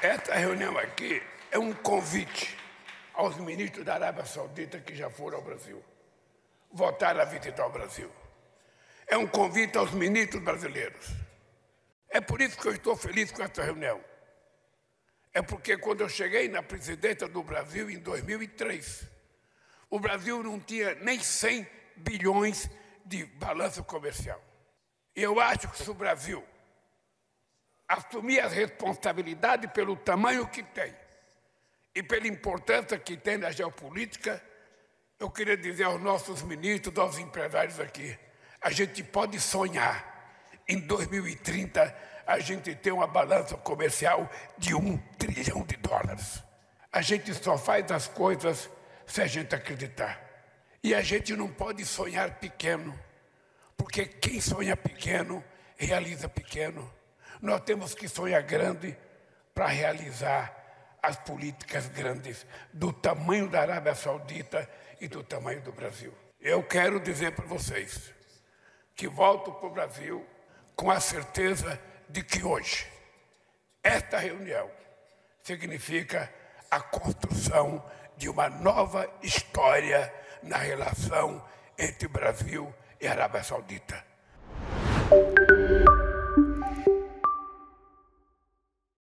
Esta reunião aqui é um convite aos ministros da Arábia Saudita que já foram ao Brasil, voltaram a visitar o Brasil. É um convite aos ministros brasileiros. É por isso que eu estou feliz com essa reunião. É porque quando eu cheguei na presidência do Brasil em 2003, o Brasil não tinha nem 100 bilhões de balanço comercial. E eu acho que se o Brasil assumir a responsabilidade pelo tamanho que tem e pela importância que tem na geopolítica, eu queria dizer aos nossos ministros, aos empresários aqui, a gente pode sonhar em 2030 a gente ter uma balança comercial de US$ 1 trilhão. A gente só faz as coisas se a gente acreditar. E a gente não pode sonhar pequeno, porque quem sonha pequeno, realiza pequeno. Nós temos que sonhar grande para realizar as políticas grandes do tamanho da Arábia Saudita e do tamanho do Brasil. Eu quero dizer para vocês que volto para o Brasil com a certeza de que hoje esta reunião significa a construção de uma nova história na relação entre Brasil e Arábia Saudita.